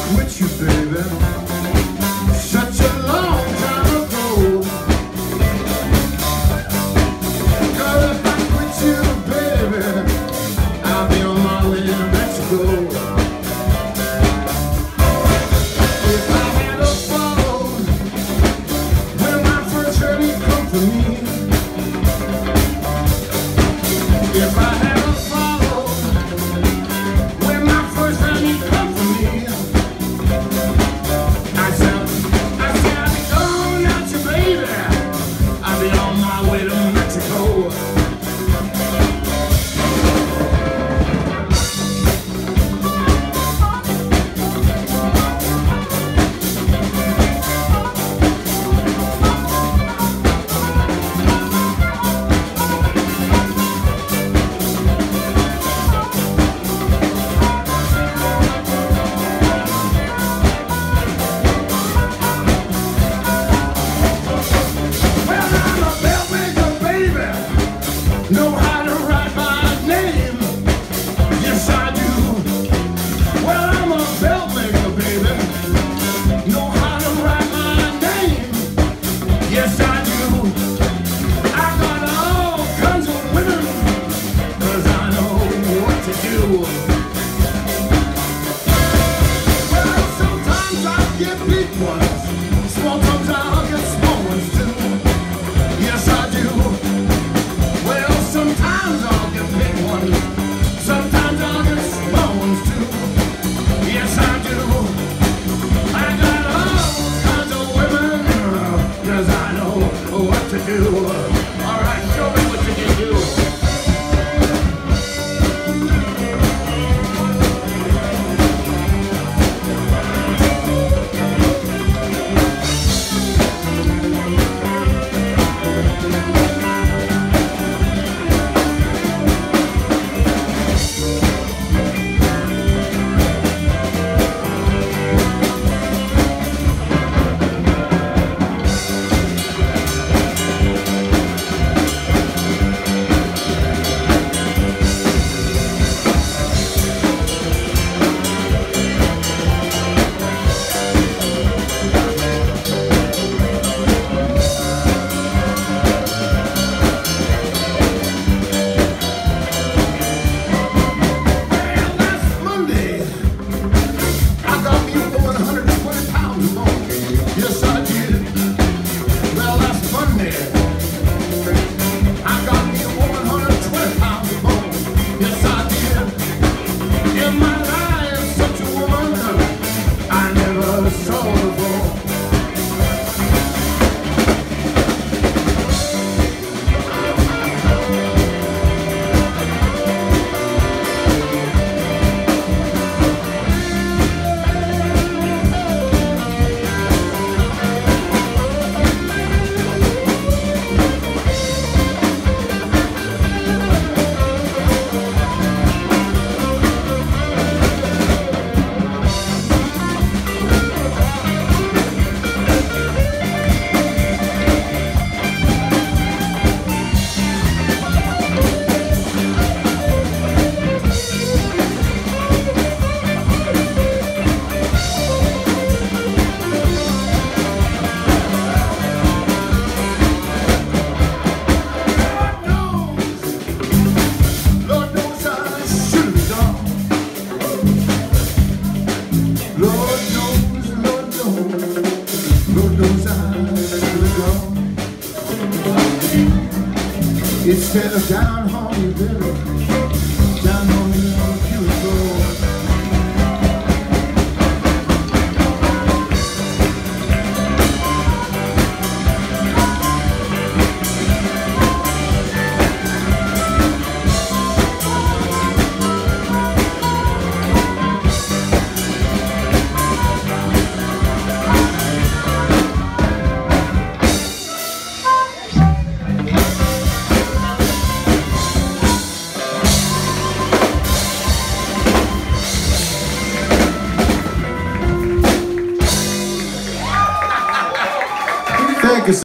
with you, baby, such a long time ago. Girl, if I'm with you, baby, I'll be on my way to Mexico. If I had a phone, when my first hurt, he'd come for me. If I had a know how to write my name, yes I do. Well, I'm a belt maker, baby. Know how to write my name, yes I do. I got all kinds of women, 'cause I know what to do. Well, sometimes I get big ones, sometimes I'll get small ones too. Yes I do. Sometimes I'll get big ones, sometimes I'll get small ones too. Yes, I do. I got all kinds of women, 'cause I know what to do. All right, show me what you can do. Instead of down home, you better